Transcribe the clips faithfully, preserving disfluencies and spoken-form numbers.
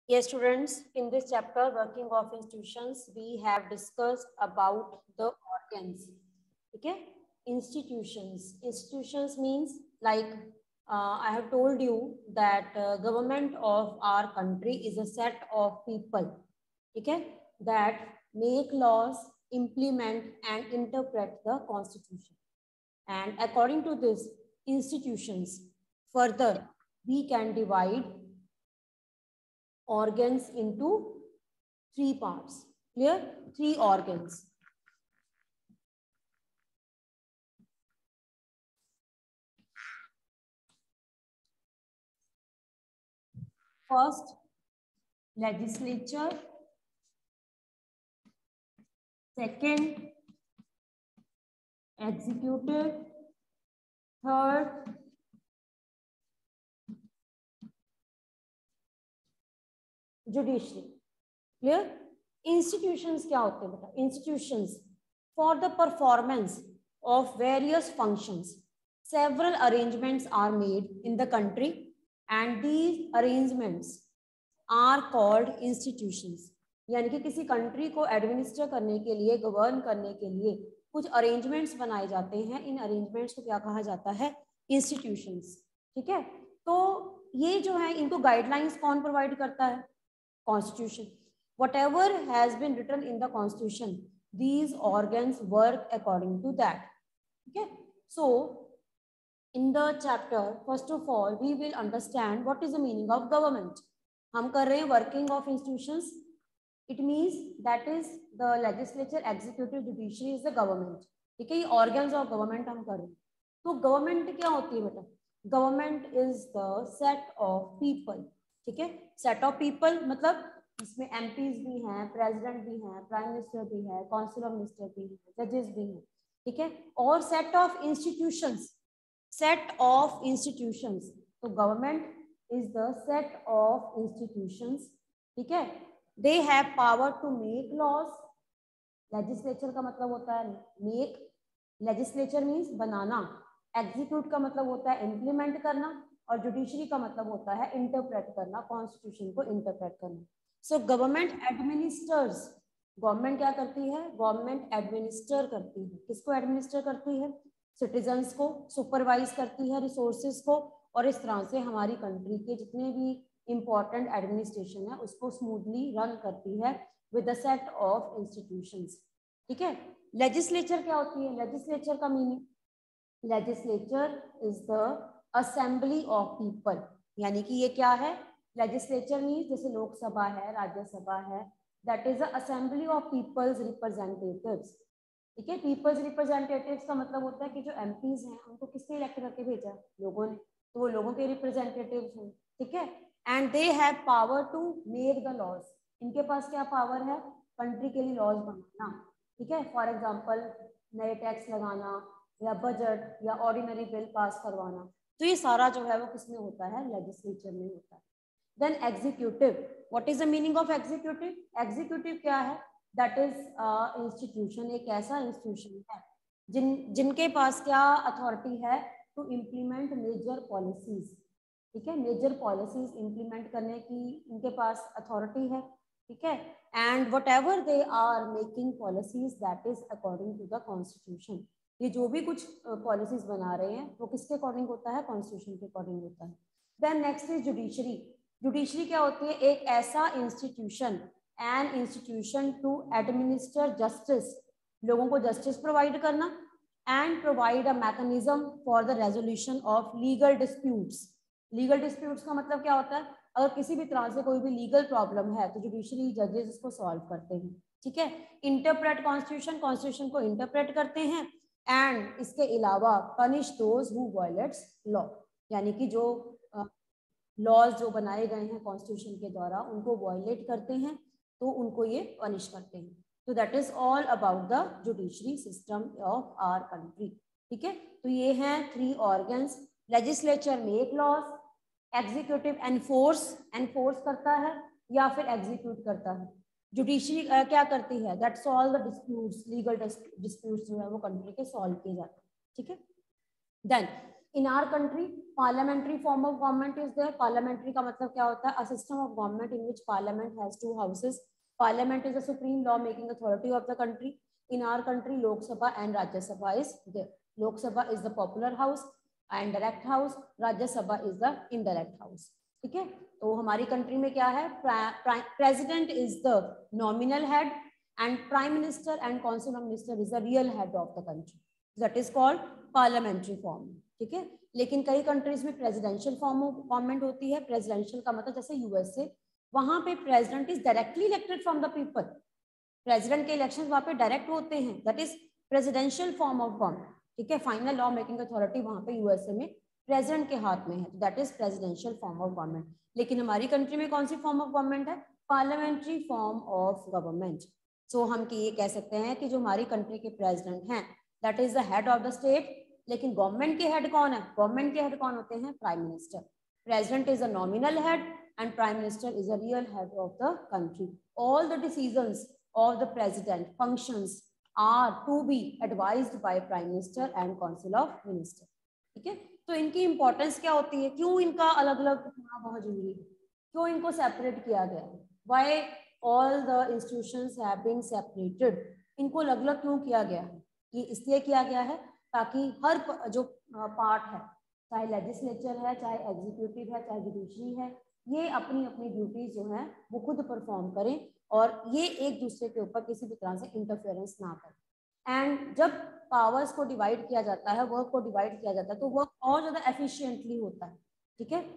Yes, students, in this chapter, working of institutions, we have discussed about the organs. Okay, institutions. Institutions means like uh, I have told you that uh, government of our country is a set of people. Okay, that make laws, implement and interpret the constitution. And according to this institutions, further we can divide organs into three parts. Clear? Three organs. First, legislature. Second, executive. Third, judiciary. Clear? Institutions क्या होते हैं बेटा? Institutions for the performance of various functions. Several arrangements are made in the country and these arrangements are called institutions. यानी कि किसी country को administer करने के लिए, गवर्न करने के लिए कुछ अरेंजमेंट्स बनाए जाते हैं. इन अरेंजमेंट्स को क्या कहा जाता है? इंस्टीट्यूशंस. ठीक है, तो ये जो है इनको गाइडलाइंस कौन प्रोवाइड करता है? Constitution. Whatever has been written in the constitution, these organs work according to that. Okay, so in the chapter, first of all, we will understand what is the meaning of government. हम कर रहे हैं working of institutions. It means that is the legislature, executive, judiciary is the government. ठीक है, ये organs of government हम कर रहे हैं. तो government क्या होती है बेटा? Government is the set of people. ठीक है, set of people मतलब इसमें एम पीज भी हैं, प्रेसिडेंट भी हैं, प्राइम मिनिस्टर भी है, काउंसिल ऑफ मिनिस्टर भी है, जजेस भी हैं. ठीक है, और set of institutions. Set of institutions, तो government is the set of institutions. ठीक है, they have power to make laws. Legislature का मतलब होता है मेक. लेजिस्लेचर मीन्स बनाना. एग्जीक्यूट का मतलब होता है इम्प्लीमेंट करना. और जुडिशरी का मतलब होता है इंटरप्रेट करना, कॉन्स्टिट्यूशन को इंटरप्रेट करना. So government administers. गवर्नमेंट क्या करती है? गवर्नमेंट एडमिनिस्टर करती है. किसको एडमिनिस्टर करती है? सिटीजन्स को. सुपरवाइज करती है रिसोर्सेज को. और इस तरह से हमारी कंट्री के जितने भी इंपॉर्टेंट एडमिनिस्ट्रेशन है उसको स्मूथली रन करती है with the set of institutions. ठीक है, लेजिस्लेचर क्या होती है? लेजिस्लेचर का meaning, legislature is the assembly of people. यानी कि ये क्या है? लेजिस्लेचर मीन्स जैसे लोकसभा है, राज्यसभा है, that is the assembly of people's representatives. ठीक है, पीपल्स रिप्रेजेंटेटिव्स का मतलब होता है कि जो एमपीज हैं उनको किसने इलेक्ट करके भेजा? लोगों ने. तो वो लोगों के रिप्रेजेंटेटिव्स हैं. ठीक है, and they have power to make the laws. इनके पास क्या पावर है? कंट्री के लिए लॉज बनाना. ठीक है, फॉर एग्जाम्पल नए टैक्स लगाना या बजट या ऑर्डिनरी बिल पास करवाना. तो ये सारा जो है वो किसमें होता है? लेजिस्लेचर में होता है. Then executive. What is the meaning of executive? Executive क्या है? That is uh, institution. एक ऐसा institution है जिन जिनके पास क्या अथॉरिटी है? To implement major policies. ठीक है, major policies implement करने की इनके पास अथॉरिटी है. ठीक है, and whatever they are making policies, that is according to the constitution. ये जो भी कुछ पॉलिसीज uh, बना रहे हैं वो किसके अकॉर्डिंग होता है? कॉन्स्टिट्यूशन के अकॉर्डिंग होता है. Then next is judiciary. Judiciary क्या होती है? एक ऐसा institution, an institution to administer justice. लोगों को जस्टिस प्रोवाइड करना. And provide a mechanism for the resolution of legal disputes. Legal disputes का मतलब क्या होता है? अगर किसी भी तरह से कोई भी लीगल प्रॉब्लम है तो जुडिशरी जजेस इसको सॉल्व करते हैं. ठीक है, इंटरप्रेट कॉन्स्टिट्यूशन. कॉन्स्टिट्यूशन को इंटरप्रेट करते हैं. एंड इसके अलावा punish those who violates law. यानी कि जो लॉज जो बनाए गए हैं कॉन्स्टिट्यूशन के द्वारा उनको वायलेट करते हैं तो उनको ये पनिश करते हैं. तो that is all about the judiciary system of our country. ठीक है, तो ये हैं three organs. Legislature make laws, executive enforce, enforce करता है या फिर एग्जीक्यूट करता है. जुडिशरी uh, क्या करती है? That solve the disputes. Legal disputes जो है वो कंट्री के सॉल्व किए जाते हैं. ठीक है, then In our country, parliamentary form of government is there. Parliamentary का मतलब क्या होता है? A system of government in which parliament has two houses. Parliament is the supreme law making authority of the country. In our country, Lok Sabha and Rajya Sabha is there. Lok Sabha is the popular house and direct house. Rajya Sabha is the indirect house. ठीक है, तो हमारी country में क्या है? President is the nominal head and prime minister and council of minister is the real head of the country. That is called parliamentary form. ठीक है, लेकिन कई कंट्रीज में प्रेसिडेंशियल फॉर्म ऑफ गवर्नमेंट होती है. प्रेसिडेंशियल का मतलब जैसे यूएसए, वहां पे president is directly elected from the people. President के इलेक्शन वहां पे डायरेक्ट होते हैं. That is presidential form of government. ठीक है, फाइनल लॉ मेकिंग अथॉरिटी वहां पे यूएसए में प्रेसिडेंट के हाथ में है. That is presidential form of government. लेकिन हमारी कंट्री में कौन सी फॉर्म ऑफ गवर्नमेंट है? Parliamentary form of government. So हम कि ये कह सकते हैं कि जो हमारी कंट्री के प्रेसिडेंट हैं that is the head of the state. लेकिन गवर्नमेंट के हेड कौन है? गवर्नमेंट के हेड कौन होते हैं? Prime minister. President is a nominal head and prime minister is a real head of the country. All the decisions of the president functions are to be advised by prime minister and council of minister. ठीक है, तो इनकी importance क्या होती है? क्यों इनका अलग अलग होना बहुत जरूरी है? क्यों इनको सेपरेट किया गया है? Why all the institutions have been separated? इनको अलग अलग क्यों किया गया है? ये इसलिए किया गया है ताकि हर जो पार्ट है, चाहे लेजिस्लेचर है, चाहे एग्जीक्यूटिव है, चाहे जुडिशरी है, ये अपनी अपनी ड्यूटीज जो है वो खुद परफॉर्म करें और ये एक दूसरे के ऊपर किसी भी तरह से इंटरफेरेंस ना करें. एंड जब पावर्स को डिवाइड किया जाता है, वर्क को डिवाइड किया जाता है, तो वर्क और ज़्यादा एफिशिएंटली होता है. ठीक है,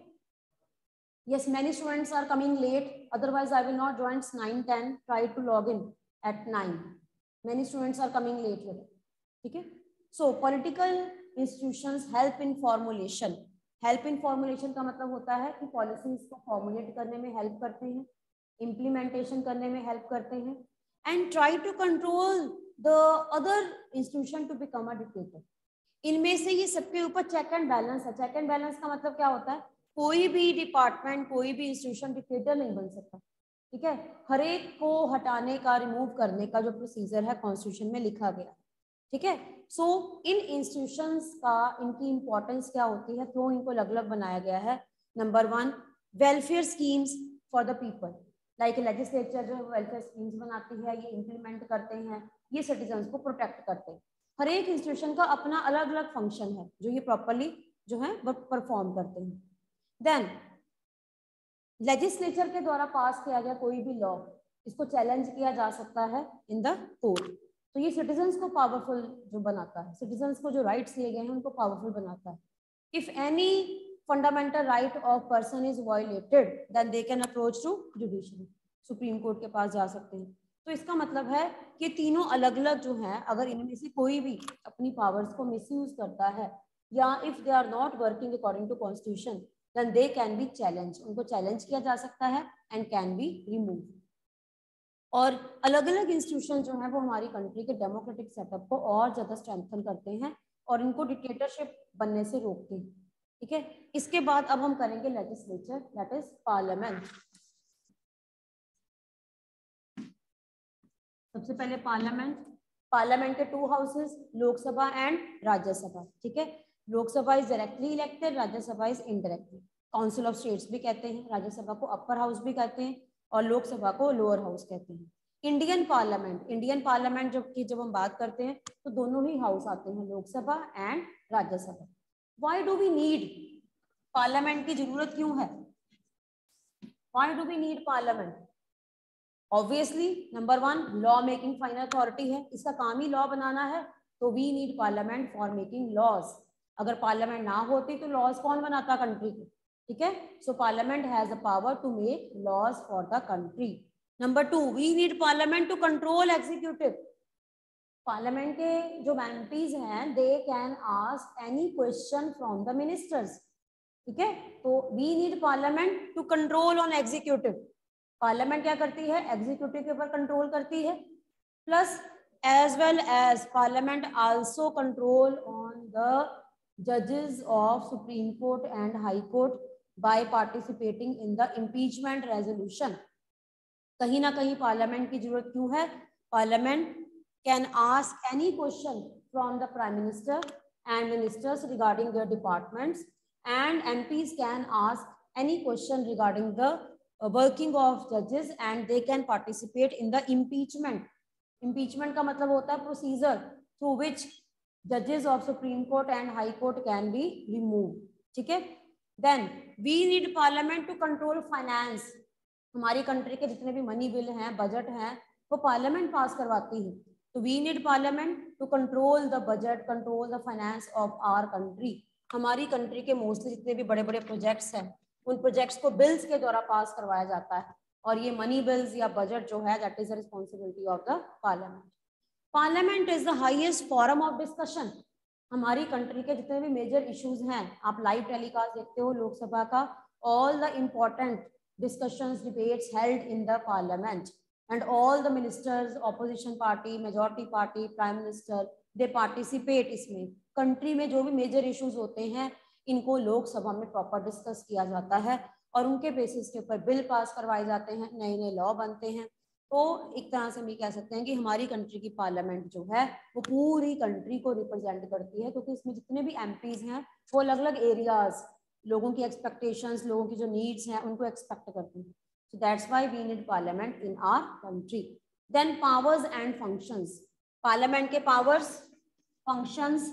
yes, many students are coming late, otherwise I will not join nine ten. Try to log in at nine. Many students are coming late here. ठीक है, so political institutions help in formulation. Help in formulation का मतलब होता है कि policies को formulate करने में हेल्प करते हैं, इम्प्लीमेंटेशन करने में हेल्प करते हैं, and try to control the other institution to become a dictator. इनमें से ये सबके ऊपर चेक एंड बैलेंस है. चेक एंड बैलेंस का मतलब क्या होता है? कोई भी डिपार्टमेंट, कोई भी इंस्टीट्यूशन डिक्टेटर नहीं बन सकता. ठीक है, हर एक को हटाने का, रिमूव करने का जो प्रोसीजर है कॉन्स्टिट्यूशन में लिखा गया है. ठीक है, सो इन इंस्टीट्यूशंस का इनकी इंपॉर्टेंस क्या होती है, क्यों इनको अलग अलग बनाया गया है? Number one, welfare schemes for the people. Like legislature जो वेलफेयर स्कीम्स बनाती है, ये इम्प्लीमेंट करते हैं, ये सिटीजन्स को प्रोटेक्ट करते हैं. हर एक इंस्टीट्यूशन का अपना अलग अलग फंक्शन है जो ये प्रॉपरली जो है वो परफॉर्म करते हैं. देन लेजिस्लेचर के द्वारा पास किया गया कोई भी लॉ, इसको चैलेंज किया जा सकता है इन द कोर्ट. तो ये सिटीजन्स को पावरफुल जो बनाता है, सिटीजन्स को जो राइट्स दिए गए हैं उनको पावरफुल बनाता है. If any fundamental right of person is violated then they can approach to judiciary. Supreme court के पास जा सकते हैं. तो इसका मतलब है कि तीनों अलग अलग जो हैं, अगर इनमें से कोई भी अपनी पावर्स को मिसयूज करता है या if they are not working according to constitution then they can be challenge. उनको चैलेंज किया जा सकता है एंड कैन बी रिमूव. और अलग अलग इंस्टीट्यूशन जो है वो हमारी कंट्री के डेमोक्रेटिक सेटअप को और ज़्यादा स्ट्रेंथन करते हैं और इनको डिक्टेटरशिप बनने से रोकते हैं. ठीक है, इसके बाद अब हम करेंगे लेजिस्लेचर, दैट इज पार्लियामेंट. सबसे पहले पार्लियामेंट. पार्लियामेंट के two houses, Lok Sabha and Rajya Sabha. ठीक है, Lok Sabha is directly elected, Rajya Sabha is indirectly. Council of states भी कहते हैं, राज्यसभा को अपर हाउस भी कहते हैं और लोकसभा को लोअर हाउस कहते हैं. इंडियन पार्लियामेंट, इंडियन पार्लियामेंट जब की जब हम बात करते हैं तो दोनों ही हाउस आते हैं, Lok Sabha and Rajya Sabha. Why do we need parliament की जरूरत क्यों है? Why do we need parliament? Obviously number one, law making final authority है, इसका काम ही लॉ बनाना है, तो we need parliament for making laws. अगर पार्लियामेंट ना होती तो लॉज कौन बनाता कंट्री के? ठीक है, so parliament has the power to make laws for the country. Number two, we need parliament to control executive. Parliament के जो मेंबर्स हैं they can ask any question from the ministers. ठीक है, तो we need parliament to control on executive. Parliament क्या करती है? Executive के ऊपर कंट्रोल करती है. Plus as well as parliament also control on the जजेस of supreme court and high court by participating in the impeachment resolution. कहीं ना कहीं पार्लियामेंट की जरूरत क्यों है? Parliament can ask any question from the prime minister and ministers regarding their departments, and M Ps can ask any question regarding the uh, working of judges, and they can participate in the impeachment. Impeachment का मतलब होता है procedure through which judges of Supreme Court and High Court can be removed. ठीक है. Then we need Parliament to control finance. हमारी country के जितने भी मनी बिल हैं, बजट हैं, वो पार्लियामेंट पास करवाती है. तो we need parliament to control the budget, control the finance of our country. हमारी कंट्री के मोस्टली जितने भी बड़े बड़े प्रोजेक्ट्स हैं, उन प्रोजेक्ट्स को बिल्स के द्वारा पास करवाया जाता है, और ये मनी बिल्स या बजट जो है that is the responsibility of the parliament. Parliament is the highest forum of discussion. हमारी कंट्री के जितने भी मेजर इश्यूज हैं, आप लाइव टेलीकास्ट देखते हो लोकसभा का, all the important discussions, debates held in the parliament, and all the ministers, opposition party, majority party, prime minister, they participate इसमें. कंट्री में जो भी मेजर इश्यूज होते हैं, इनको लोकसभा में प्रॉपर डिस्कस किया जाता है, और उनके बेसिस के ऊपर बिल पास करवाए जाते हैं, नए नए लॉ बनते हैं. तो एक तरह से हम ये कह सकते हैं कि हमारी कंट्री की पार्लियामेंट जो है वो पूरी कंट्री को रिप्रेजेंट करती है, क्योंकि इसमें जितने भी एम पीज हैं वो अलग अलग एरियाज, लोगों की एक्सपेक्टेशंस, लोगों की जो नीड्स हैं उनको एक्सपेक्ट करते हैं. So that's why we need parliament in our country. Then powers and functions. Parliament के पावर्स, फंक्शंस.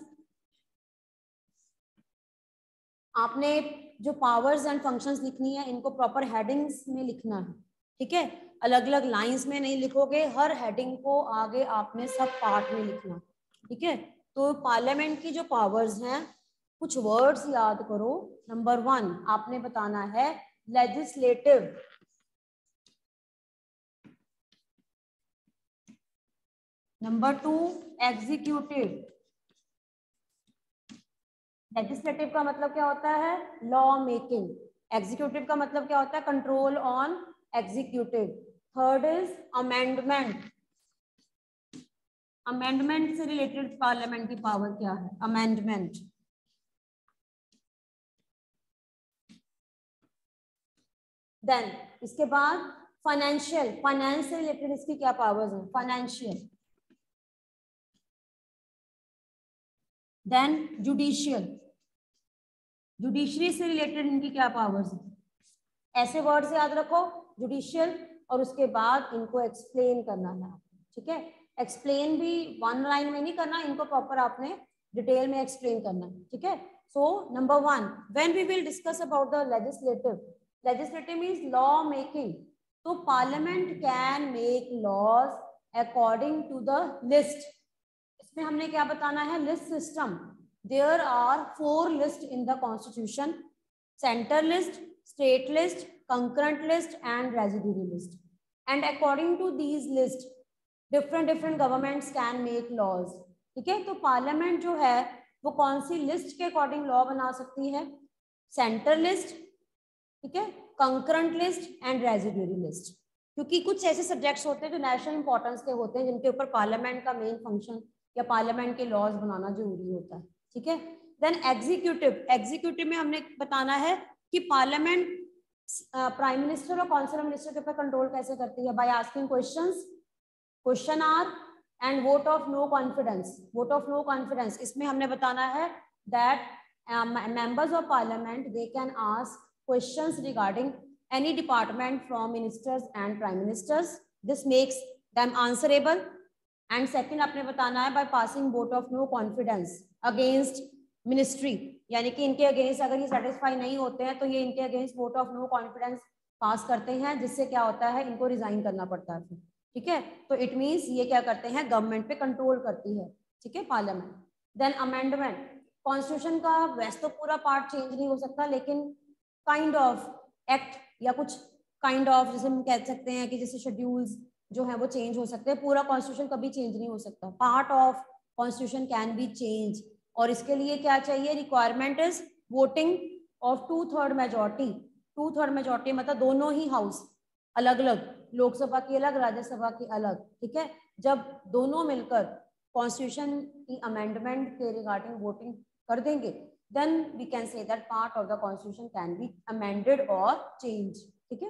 आपने जो पावर्स एंड फंक्शंस लिखनी है, इनको प्रॉपर हेडिंग्स में लिखना है. ठीक है, अलग अलग लाइंस में नहीं लिखोगे, हर हेडिंग को आगे आपने सब पार्ट में लिखना. ठीक है. तो पार्लियामेंट की जो पावर्स हैं, कुछ वर्ड्स याद करो. नंबर वन आपने बताना है legislative. Number two executive. Legislative का मतलब क्या होता है? Law making. एग्जीक्यूटिव का मतलब क्या होता है? Control on executive. Third is amendment. Amendment से रिलेटेड पार्लियामेंट की पावर क्या है? अमेंडमेंट. देन इसके बाद फाइनेंशियल. फाइनेंस से रिलेटेड इसकी क्या पावर्स हैं? फाइनेंशियल. Then judicial. जुडिशरी से रिलेटेड इनकी क्या पावर्स हैं? ऐसे वर्ड से याद रखो, जुडिशियल, और उसके बाद इनको एक्सप्लेन करना है. ठीक है. एक्सप्लेन भी वन लाइन में नहीं करना, इनको प्रॉपर आपने डिटेल में एक्सप्लेन करना है. ठीक है. So number one, when we will discuss about the legislative. Legislative means law making. तो parliament can make laws according to the list. इसमें हमने क्या बताना है? List system. There are four list in the constitution: centre list, state list, concurrent list and residuary list. And according to these list different different governments can make laws. ठीक है. तो parliament जो है वो कौन सी लिस्ट के according law बना सकती है? सेंटर लिस्ट, ठीक है, concurrent list and residuary list. क्योंकि कुछ ऐसे सब्जेक्ट्स होते हैं जो नेशनल इंपॉर्टेंस के होते हैं, जिनके ऊपर पार्लियामेंट का मेन फंक्शन या पार्लियामेंट के लॉज बनाना जरूरी होता है. ठीक है. Then executive. एग्जीक्यूटिव में हमने बताना है कि पार्लियामेंट प्राइम मिनिस्टर और काउंसिल मिनिस्टर के ऊपर कंट्रोल कैसे करती है? By asking questions, question hour and vote of no confidence. Vote of no confidence इसमें हमने बताना है that members of parliament they can ask questions regarding any department from ministers and prime ministers. This makes them answerable. And second आपने बताना है by passing vote of no confidence against ministry. यानी कि इनके अगेंस्ट अगर ये satisfy नहीं होते हैं तो ये इनके against vote of no confidence pass करते हैं, जिससे क्या होता है? इनको रिजाइन करना पड़ता है. ठीक है. तो इट मीन्स ये क्या करते हैं? गवर्नमेंट पे कंट्रोल करती है. ठीक है, पार्लियामेंट. Then amendment. कॉन्स्टिट्यूशन का वैसे तो पूरा पार्ट चेंज नहीं हो सकता, लेकिन काइंड ऑफ एक्ट या कुछ काइंड ऑफ जैसे हम कह सकते हैं कि जैसे शेड्यूल्स जो है वो चेंज हो सकते हैं. पूरा कॉन्स्टिट्यूशन कभी चेंज नहीं हो सकता. Part of constitution can be change, और इसके लिए क्या चाहिए? Requirement is voting of two third majority. Two third majority मतलब दोनों ही हाउस अलग अलग, लोकसभा की अलग, राज्यसभा की अलग. ठीक है. जब दोनों मिलकर कॉन्स्टिट्यूशन की अमेंडमेंट के रिगार्डिंग वोटिंग कर देंगे, then we can say that part of the constitution can be amended or changed. ठीक है.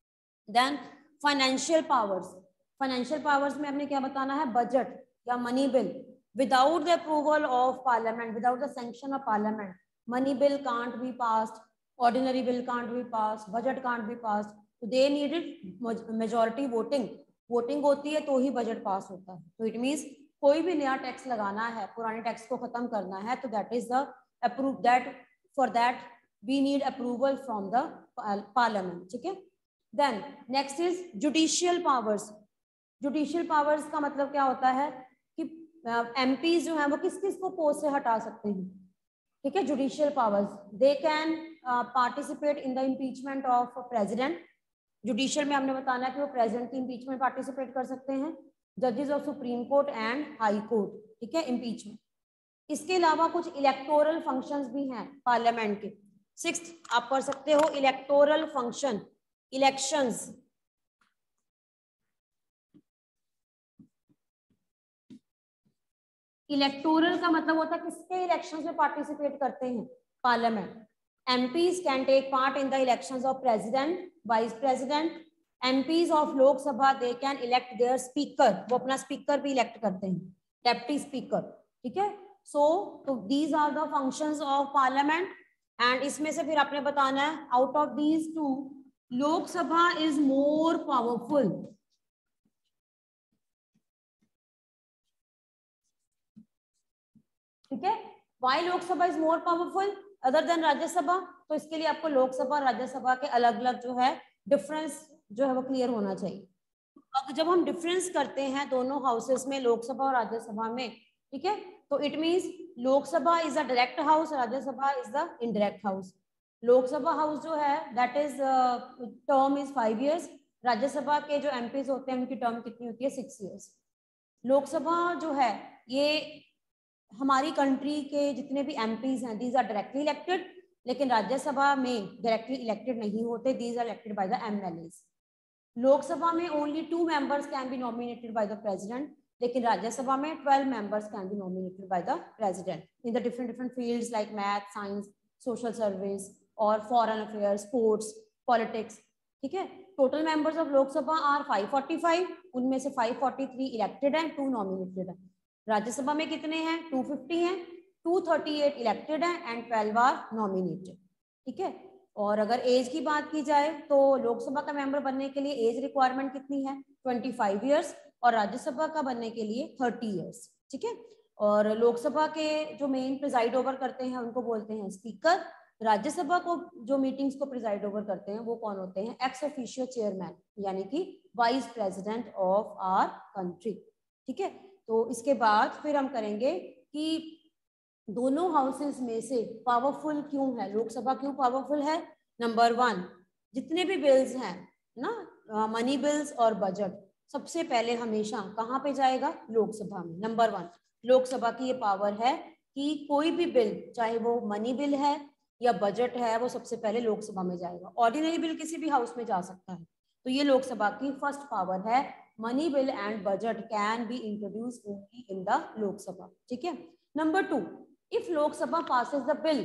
then financial powers. financial powers में हमने क्या बताना है? बजट या money bill. without the approval of parliament, without the sanction of parliament, money bill can't be passed, ordinary bill can't be passed, budget can't be passed. So they needed majority voting. Voting होती है तो ही budget pass होता है. तो it means कोई भी नया tax लगाना है, पुराने टैक्स को खत्म करना है, तो that is the approve that for that we need approval from the parliament. ठीक है. Then next is judicial powers. Judicial powers का मतलब क्या होता है कि एमपीज uh, जो है वो किस किस को पोस्ट से हटा सकते हैं. ठीक है. Judicial powers, they can participate in the impeachment of president. Judicial में हमने बताना है कि वो प्रेसिडेंट की इम्पीचमेंट पार्टिसिपेट कर सकते हैं, जजेस of supreme court and high court. ठीक है. इम्पीचमेंट. इसके अलावा कुछ इलेक्टोरल फंक्शंस भी हैं पार्लियामेंट के. सिक्स्थ आप पढ़ सकते हो इलेक्टोरल फंक्शन, इलेक्शंस. इलेक्टोरल का मतलब होता है किसके इलेक्शंस में पार्टिसिपेट करते हैं parliament. M Ps can take part in the elections of president, vice president. M Ps of Lok Sabha they can elect their speaker. वो अपना speaker भी elect करते हैं, deputy speaker. ठीक है. So तो these are the functions of parliament. And इसमें से फिर आपने बताना है out of these two, Lok Sabha is more powerful. ठीक है. Why Lok Sabha is more powerful other than Rajya Sabha? तो इसके लिए आपको लोकसभा और राज्यसभा के अलग अलग जो है डिफरेंस जो है वो क्लियर होना चाहिए. अब जब हम डिफरेंस करते हैं दोनों हाउसेस में, लोकसभा और राज्यसभा में, ठीक है, तो it means Lok Sabha is a direct house, Rajya Sabha is the indirect house. Lok Sabha house जो है that is term is five years. Rajya Sabha के जो एमपीज होते हैं उनकी टर्म कितनी होती है? Six years. लोकसभा जो है ये हमारी कंट्री के जितने भी एमपीज हैं दीज आर डायरेक्टली इलेक्टेड, लेकिन राज्यसभा में डायरेक्टली इलेक्टेड नहीं होते, these are elected by the MLAs. Lok Sabha में only two members can be nominated by the president, लेकिन राज्यसभा में twelve members can be nominated by the president in the different different fields like math, science, social service और foreign affairs, sports, politics. ठीक है. Total members of Lok Sabha are five forty five, उनमें से five forty three elected हैं, two nominated हैं. राज्यसभा में कितने हैं? टू फिफ्टी हैं, टू थर्टी एट इलेक्टेड हैं एंड ट्वेल्व आर नॉमिनेटेड. ठीक है. और अगर एज की बात की जाए तो लोकसभा का मेंबर बनने के लिए एज रिक्वायरमेंट कितनी है? ट्वेंटी फाइव इयर्स, और राज्यसभा का बनने के लिए थर्टी इयर्स. ठीक है. और लोकसभा के जो मेन प्रिजाइड ओवर करते हैं उनको बोलते हैं स्पीकर. राज्यसभा को जो मीटिंग्स को प्रिजाइड ओवर करते हैं वो कौन होते हैं? एक्स ऑफिशियो चेयरमैन, यानी कि vice president of our country. ठीक है. तो इसके बाद फिर हम करेंगे कि दोनों हाउसेस में से पावरफुल क्यों है लोकसभा, क्यों पावरफुल है. नंबर वन, जितने भी बिल्स हैं ना, मनी बिल्स और बजट, सबसे पहले हमेशा कहाँ पे जाएगा? लोकसभा में. नंबर वन, लोकसभा की ये पावर है कि कोई भी बिल, चाहे वो मनी बिल है या बजट है, वो सबसे पहले लोकसभा में जाएगा. ऑर्डिनरी बिल किसी भी हाउस में जा सकता है. तो ये लोकसभा की फर्स्ट पावर है. Money bill and budget can be introduce only in the Lok Sabha. ठीक है. Number two, if Lok Sabha passes the bill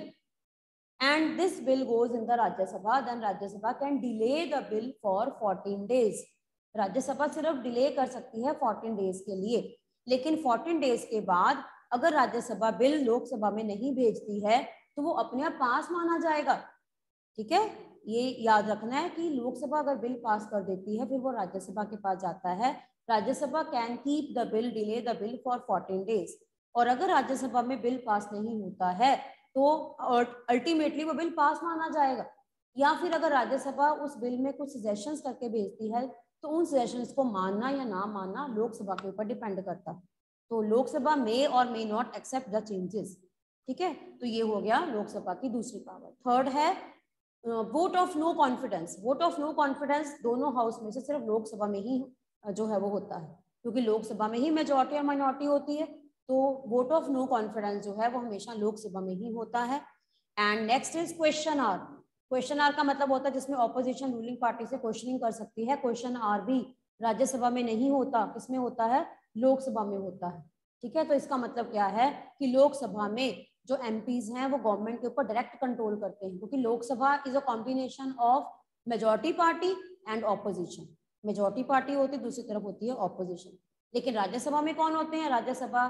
and this bill goes in the Rajya Sabha, then Rajya Sabha can delay the bill for fourteen days. राज्य सभा सिर्फ delay कर सकती है fourteen days के लिए, लेकिन फोर्टीन डेज के बाद अगर राज्यसभा बिल लोकसभा में नहीं भेजती है तो वो अपने आप पास माना जाएगा. ठीक है. ये याद रखना है कि लोकसभा अगर बिल पास कर देती है फिर वो राज्यसभा के पास जाता है. Rajya Sabha can keep the bill, delay the bill for fourteen days. और अगर राज्यसभा में बिल पास नहीं होता है तो अल्टीमेटली वो बिल पास माना जाएगा. या फिर अगर राज्यसभा उस बिल में कुछ सजेशंस करके भेजती है तो उन सजेशंस को मानना या ना मानना लोकसभा के ऊपर डिपेंड करता है. तो लोकसभा मे और may not accept the changes. ठीक है. तो ये हो गया लोकसभा की दूसरी पावर. थर्ड है vote of no confidence. Vote of no confidence दोनों हाउस में से सिर्फ लोकसभा में ही जो है वो होता है, क्योंकि लोकसभा में ही मेजॉरिटी और माइनॉरिटी होती है. तो वोट ऑफ नो कॉन्फिडेंस जो है वो हमेशा लोकसभा में ही होता है. And next is question hour. Question hour का मतलब होता है जिसमें ऑपोजिशन रूलिंग पार्टी से क्वेश्चनिंग कर सकती है. क्वेश्चन आर भी राज्यसभा में नहीं होता, किसमें होता है? लोकसभा में होता है. ठीक है. तो इसका मतलब क्या है कि लोकसभा में जो एमपीज हैं वो गवर्नमेंट के ऊपर डायरेक्ट कंट्रोल करते हैं, क्योंकि Lok Sabha is a combination of majority party and opposition. Majority party होती है, दूसरी तरफ होती है ऑपोजिशन. लेकिन राज्यसभा में कौन होते हैं? राज्यसभा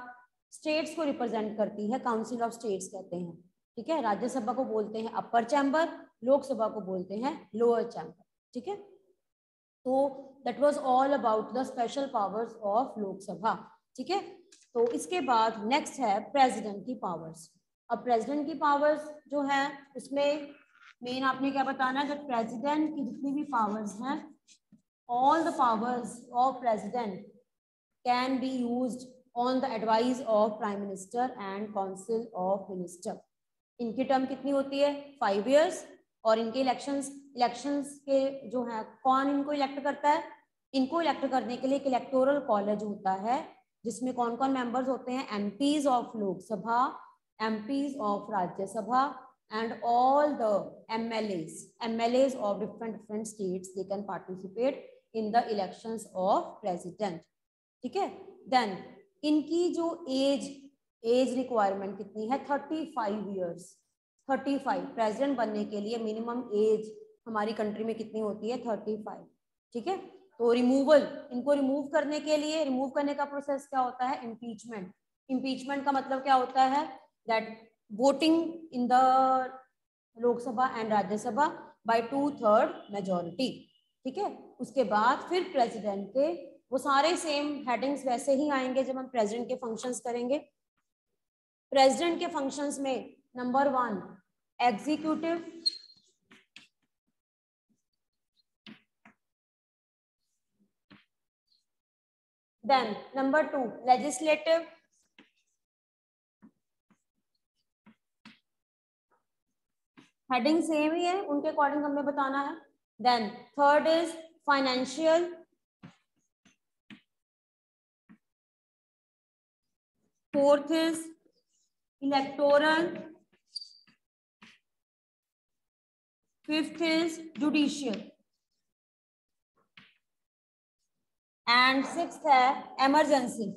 स्टेट्स को रिप्रेजेंट करती है, काउंसिल ऑफ स्टेट्स कहते हैं, ठीक है। राज्यसभा को बोलते हैं अपर चैम्बर, लोकसभा को बोलते हैं लोअर चैम्बर, ठीक है। तो that was all about the special powers of Lok Sabha, ठीक है। तो इसके बाद नेक्स्ट है प्रेसिडेंट की पावर्स। अब प्रेसिडेंट की पावर्स जो है उसमें मेन आपने क्या बताना है, जब प्रेसिडेंट की जितनी भी पावर्स हैं, all the powers of president can be used on the advice of prime minister and council of minister. इनकी टर्म कितनी होती है, फाइव इयर्स, और इनके इलेक्शंस इलेक्शंस के जो है कौन इनको इलेक्ट करता है, इनको इलेक्ट करने के लिए एक इलेक्टोरल कॉलेज होता है जिसमें कौन कौन मेंबर्स होते हैं, MPs of Lok Sabha, MPs of Rajya Sabha and all the M L As, M L As of different different states, they can participate in the elections of president, ठीक है। Then इनकी जो एज एज रिक्वायरमेंट कितनी है, thirty five years. Thirty five president बनने के लिए minimum age हमारी कंट्री में कितनी होती है, थर्टी फाइव, ठीक है। तो रिमूवल, इनको रिमूव करने के लिए, रिमूव करने का प्रोसेस क्या होता है, इम्पीचमेंट। इम्पीचमेंट का मतलब क्या होता है, that voting in the Lok Sabha and Rajya Sabha by two third majority, ठीक है। उसके बाद फिर प्रेसिडेंट के वो सारे सेम हेडिंग्स वैसे ही आएंगे जब हम प्रेसिडेंट के फंक्शंस करेंगे। प्रेसिडेंट के फंक्शंस में number one executive, then number two legislative, heading same ही है, उनके अकॉर्डिंग हमें बताना है। Then third is financial, fourth is electoral, fifth is judicial, and sixth है इमरजेंसी।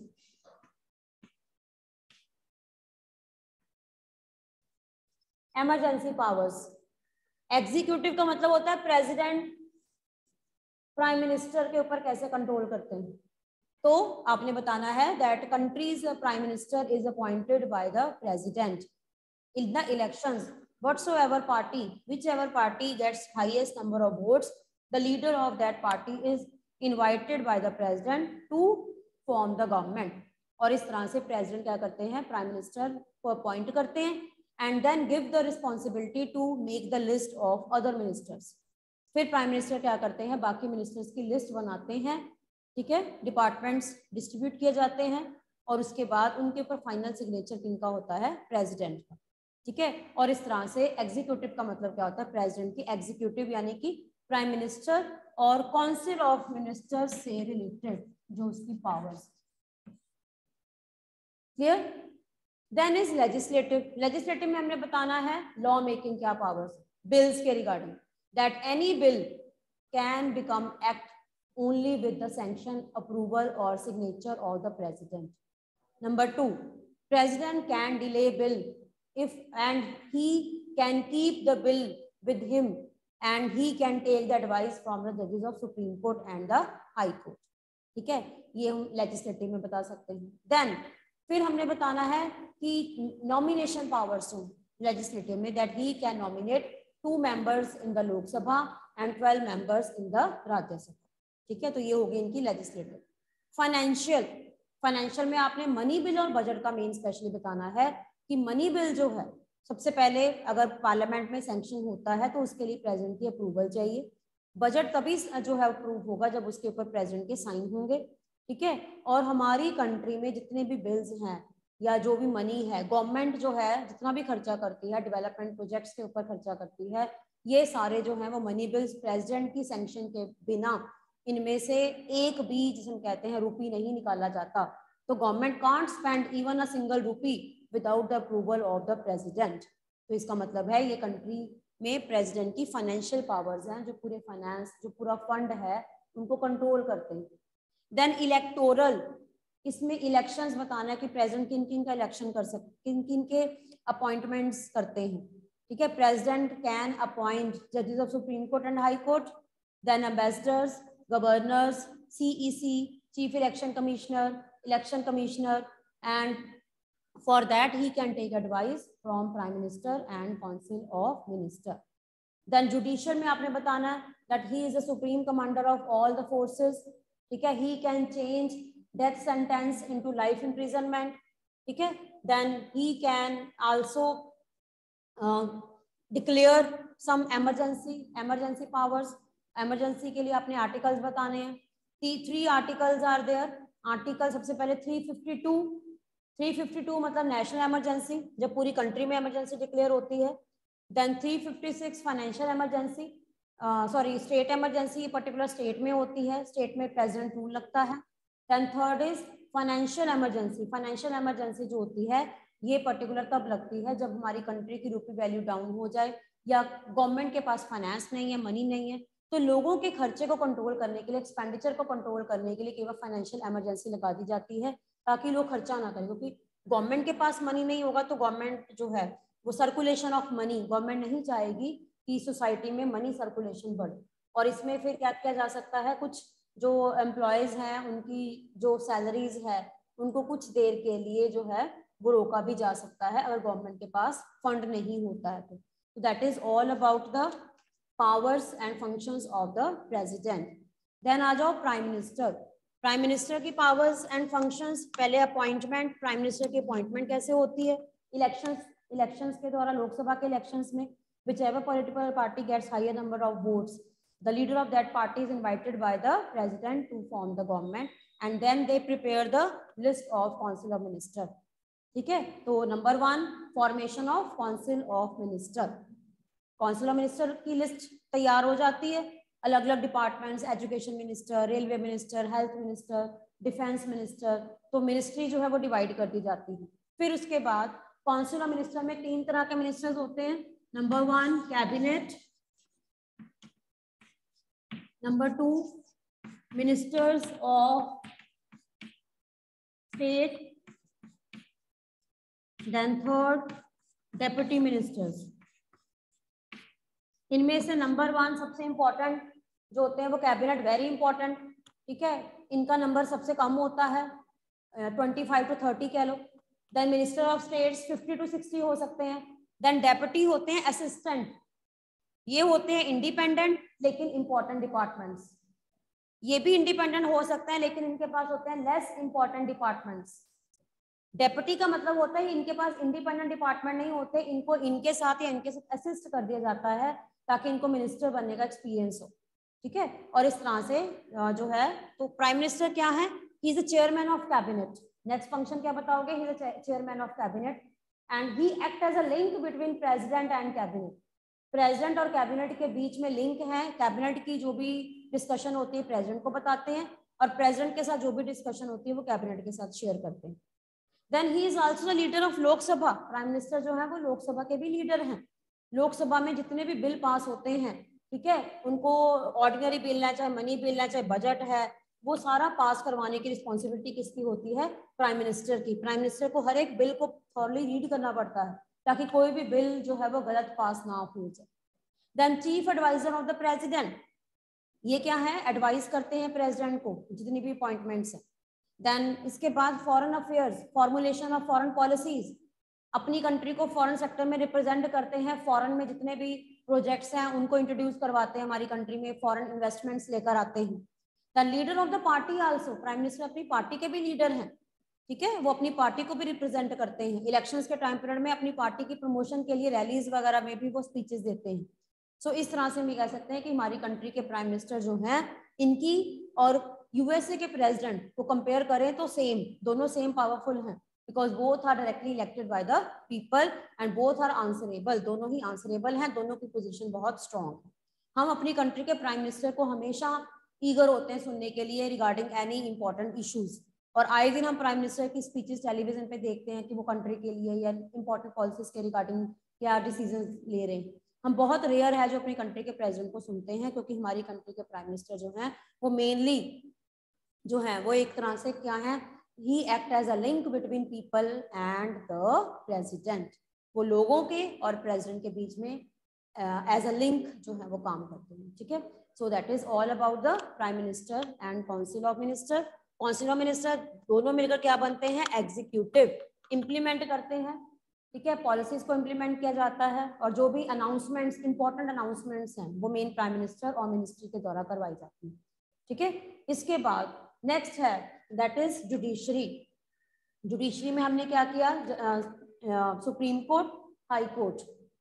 इमरजेंसी पावर्स, एग्जीक्यूटिव का मतलब होता है प्रेसिडेंट प्राइम मिनिस्टर के ऊपर कैसे कंट्रोल करते हैं। तो आपने बताना है that countries prime minister is appointed by the president in the elections whatsoever party whichever party gets highest number of votes, the leader of that party is invited by the president to form the government। और इस तरह से president क्या करते हैं, prime minister को appoint करते हैं and then give the responsibility to make the list of other ministers. फिर प्राइम मिनिस्टर क्या करते हैं, बाकी मिनिस्टर्स की लिस्ट बनाते हैं, ठीक है। डिपार्टमेंट्स डिस्ट्रीब्यूट किए जाते हैं और उसके बाद उनके ऊपर फाइनल सिग्नेचर किनका होता है, प्रेसिडेंट का, ठीक है। और इस तरह से एग्जीक्यूटिव का मतलब क्या होता है, प्रेसिडेंट की एग्जीक्यूटिव यानी कि प्राइम मिनिस्टर और काउंसिल ऑफ मिनिस्टर्स से रिलेटेड जो उसकी powers, clear. Then is legislative, legislative में हमने बताना है लॉ मेकिंग क्या पावर्स, बिल्स के regarding, that any bill can become act only with the sanction, approval और signature of the president. Number two, president can delay bill if and he can keep the bill with him and he can take the advice from the judges of Supreme Court and the High Court, ठीक है। ये हम legislative में बता सकते हैं। Then फिर हमने बताना है कि नॉमिनेशन पावर्स हैं लेजिस्लेटिव में, that he can nominate two members in the Lok Sabha and twelve members in the Rajya Sabha, ठीक है। तो ये हो गई इनकी लेजिस्लेटिव। फाइनेंशियल, फाइनेंशियल में आपने मनी बिल और बजट का मेन स्पेशली बताना है कि मनी बिल जो है सबसे पहले अगर पार्लियामेंट में सैंक्शन होता है तो उसके लिए प्रेसिडेंट की अप्रूवल चाहिए। बजट तभी जो है अप्रूव होगा जब उसके ऊपर प्रेसिडेंट के साइन होंगे, ठीक है। और हमारी कंट्री में जितने भी बिल्स हैं या जो भी मनी है, गवर्नमेंट जो है जितना भी खर्चा करती है डेवलपमेंट प्रोजेक्ट्स के ऊपर खर्चा करती है, ये सारे जो है वो मनी बिल्स प्रेसिडेंट की सैंक्शन के बिना इनमें से एक भी जिसे हम कहते हैं रुपी नहीं निकाला जाता। तो government can't spend even a single rupee without the approval of the president. तो इसका मतलब है ये कंट्री में प्रेसिडेंट की फाइनेंशियल पावर्स हैं जो पूरे फाइनेंस, जो पूरा फंड है उनको कंट्रोल करते हैं। देन इलेक्टोरल, इसमें इलेक्शंस बताना है कि प्रेसिडेंट किन किन का इलेक्शन कर सकते, किन किन के अपॉइंटमेंट्स करते हैं, ठीक है। प्रेसिडेंट कैन अपॉइंट जजेस of supreme court and high court, then ambassadors, governors, CEC, chief election commissioner, election commissioner and For that he can take advice from Prime Minister and Council of Minister. Then judicial में आपने बताना है that he is the supreme commander of all the forces. ठीक है, he can change death sentence into life imprisonment. ठीक है, then he can also uh, declare some emergency emergency powers. emergency के लिए आपने articles बताने हैं. Three articles are there. Article सबसे पहले three fifty-two. three fifty-two मतलब नेशनल इमरजेंसी, जब पूरी कंट्री में इमरजेंसी डिक्लेयर होती है. Then three fifty-six financial emergency, sorry state emergency, particular state में होती है, स्टेट में प्रेसिडेंट रूल लगता है. Then third is financial emergency. Financial emergency जो होती है ये पर्टिकुलर तब लगती है जब हमारी कंट्री की रुपी वैल्यू डाउन हो जाए या गवर्नमेंट के पास फाइनेंस नहीं है, मनी नहीं है, तो लोगों के खर्चे को कंट्रोल करने के लिए, एक्सपेंडिचर को कंट्रोल करने के लिए केवल फाइनेंशियल इमरजेंसी लगा दी जाती है ताकि लोग खर्चा ना करें. क्योंकि गवर्नमेंट के पास मनी नहीं होगा तो गवर्नमेंट जो है वो सर्कुलेशन ऑफ मनी, गवर्नमेंट नहीं चाहेगी कि सोसाइटी में मनी सर्कुलेशन बढ़े. और इसमें फिर क्या किया जा सकता है, कुछ जो एम्प्लॉयज हैं उनकी जो सैलरीज है उनको कुछ देर के लिए जो है वो रोका भी जा सकता है अगर गवर्नमेंट के पास फंड नहीं होता है तो. That is all about the powers and functions of the president. Then आ जाओ प्राइम मिनिस्टर. प्राइम मिनिस्टर की पावर्स एंड फंक्शंस. पहले अपॉइंटमेंट, प्राइम मिनिस्टर की अपॉइंटमेंट कैसे होती है, इलेक्शंस इलेक्शंस के द्वारा, लोकसभा के इलेक्शंस में whichever political party gets higher number of votes, the leader of that party is invited by the president to form the government and then they prepare the list of council of minister. ठीक है, तो number one formation of council of minister. Council of minister की list तैयार हो जाती है. अलग अलग departments, education minister, railway minister, health minister, defence minister, तो मिनिस्ट्री जो है वो डिवाइड कर दी जाती है. फिर उसके बाद काउंसिल ऑफ मिनिस्टर में तीन तरह के मिनिस्टर्स होते हैं. Number one cabinet, number two ministers of state, then third deputy ministers. इनमें से नंबर वन सबसे इंपॉर्टेंट जो होते हैं वो कैबिनेट, वेरी इंपॉर्टेंट. ठीक है, इनका नंबर सबसे कम होता है, ट्वेंटी फाइव टू थर्टी कह लो. Then minister of states fifty to sixty हो सकते हैं. देन डेप्यूटी होते हैं असिस्टेंट, ये होते हैं इंडिपेंडेंट लेकिन इंपॉर्टेंट डिपार्टमेंट्स. ये भी इंडिपेंडेंट हो सकते हैं लेकिन इनके पास होते हैं लेस इंपॉर्टेंट डिपार्टमेंट्स. डेप्यूटी का मतलब होता है इनके पास इंडिपेंडेंट डिपार्टमेंट नहीं होते, इनको इनके साथ या इनके साथ असिस्ट कर दिया जाता है ताकि इनको मिनिस्टर बनने का एक्सपीरियंस हो. ठीक है, और इस तरह से जो है तो प्राइम मिनिस्टर क्या है, he is the chairman of cabinet. Next function क्या बताओगे, he is the chairman of cabinet and he act as a link between president and cabinet. President और कैबिनेट के बीच में लिंक है. कैबिनेट की जो भी डिस्कशन होती है प्रेसिडेंट को बताते हैं और प्रेसिडेंट के साथ जो भी डिस्कशन होती है वो कैबिनेट के साथ शेयर करते हैं. Then he is also the leader of Lok Sabha. Prime minister जो है वो लोकसभा के भी लीडर हैं. लोकसभा में जितने भी बिल पास होते हैं, ठीक है, उनको ऑर्डिनरी बिल है, चाहे मनी बिल है, चाहे बजट है, वो सारा पास करवाने की रिस्पॉन्सिबिलिटी किसकी होती है, प्राइम मिनिस्टर की. प्राइम मिनिस्टर को हर एक बिल को थॉरली रीड करना पड़ता है ताकि कोई भी बिल जो है वो गलत पास ना हो जाए. Then chief adviser of the president, ये क्या है, एडवाइस करते हैं प्रेसिडेंट को जितनी भी अपॉइंटमेंट्स हैं. देन इसके बाद foreign affairs, formulation of foreign policies, अपनी कंट्री को फॉरेन सेक्टर में रिप्रेजेंट करते हैं. फॉरेन में जितने भी प्रोजेक्ट्स हैं उनको इंट्रोड्यूस करवाते हैं हमारी कंट्री में, फॉरेन इन्वेस्टमेंट्स लेकर आते हैं. The leader of the party also, prime minister अपनी पार्टी के भी लीडर हैं. ठीक है, वो अपनी पार्टी को भी रिप्रेजेंट करते हैं. इलेक्शंस के टाइम पीरियड में अपनी पार्टी की प्रमोशन के लिए रैलीज वगैरह में भी वो स्पीचेस देते हैं. सो so, इस तरह से हम कह सकते हैं कि हमारी कंट्री के प्राइम मिनिस्टर जो हैं इनकी और यूएसए के प्रेसिडेंट को कंपेयर करें तो सेम, दोनों सेम पावरफुल हैं because both are directly elected by the people and both are answerable. दोनों ही आंसरेबल हैं, दोनों की पोजीशन बहुत स्ट्रांग है. हम अपनी कंट्री के प्राइम मिनिस्टर को हमेशा ईगर होते हैं सुनने के लिए रिगार्डिंग एनी इंपॉर्टेंट इश्यूज. और आए दिन हम प्राइम मिनिस्टर की स्पीचेस टेलीविजन पे देखते हैं कि वो कंट्री के लिए या इंपॉर्टेंट पॉलिसीज के रिगार्डिंग क्या डिसीजन ले रहे हैं. हम बहुत रेयर है जो अपनी कंट्री के प्रेसिडेंट को सुनते हैं क्योंकि हमारी कंट्री के प्राइम मिनिस्टर जो हैं वो मेनली जो है वो एक तरह से क्या है, he act as a link between people and the president. वो लोगों के और प्रेसिडेंट के बीच में एज अ लिंक जो है वो काम करते हैं. ठीक है, so that is all about the prime minister and council of minister. Council of minister दोनों मिलकर क्या बनते हैं, एग्जीक्यूटिव. इम्प्लीमेंट करते हैं, ठीक है, पॉलिसीज को इम्प्लीमेंट किया जाता है, और जो भी अनाउंसमेंट्स, इंपॉर्टेंट अनाउंसमेंट्स हैं वो मेन प्राइम मिनिस्टर और मिनिस्ट्री के द्वारा करवाई जाती है, ठीक है। इसके बाद नेक्स्ट है दैट इज जुडिशरी। जुडिशरी में हमने क्या किया, supreme court, high court,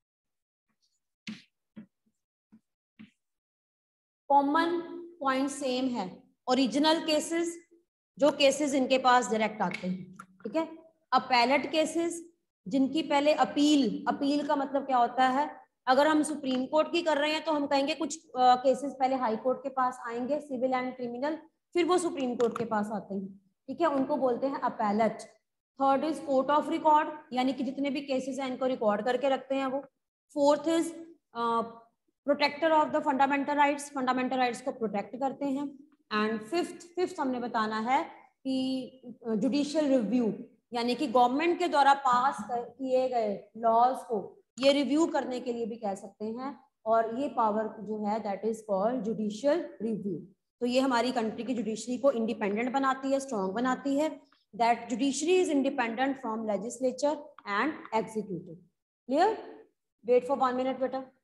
common point same है, ओरिजिनल केसेस, जो केसेस इनके पास डायरेक्ट आते हैं, ठीक है। अपैलेट केसेस, जिनकी पहले अपील, अपील का मतलब क्या होता है, अगर हम सुप्रीम कोर्ट की कर रहे हैं तो हम कहेंगे कुछ केसेस पहले हाई कोर्ट के पास आएंगे, सिविल एंड क्रिमिनल, फिर वो सुप्रीम कोर्ट के पास आते हैं, ठीक है, उनको बोलते हैं appellate. Third is court of record, यानी कि जितने भी केसेस हैं इनको रिकॉर्ड करके रखते हैं वो। Fourth is protector of the fundamental rights, fundamental rights को प्रोटेक्ट करते हैं। एंड फिफ्थ फिफ्थ हमने बताना है कि जुडिशियल रिव्यू, यानी कि गवर्नमेंट के द्वारा पास किए गए लॉज को ये रिव्यू करने के लिए भी कह सकते हैं, और ये पावर जो है that is called judicial review. तो ये हमारी कंट्री की जुडिशरी को इंडिपेंडेंट बनाती है, स्ट्रॉन्ग बनाती है। That judiciary is independent from legislature and executive. Clear? Wait for one minute बेटा।